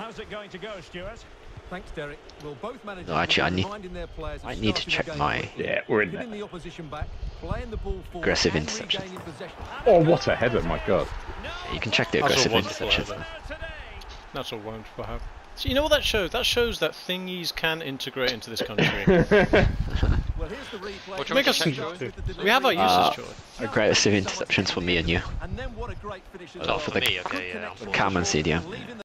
how's it going to go, Stuart? Thanks, Derek. Well, both managers No, actually, I need to check my we're in there. the opposition back, playing the ball forward, aggressive and interceptions. regaining possession. Oh, what a header, my God. You can check the That's aggressive a wonderful interceptions. header. That's a wonderful have. So you know what that shows? That shows that thingies can integrate into this country. Well, here's the replay. What do you Make want us to check, George? we have our uses, George. Aggressive interceptions for me and you. And then what a great finish as Not for the me, okay, yeah. Cam and CDM.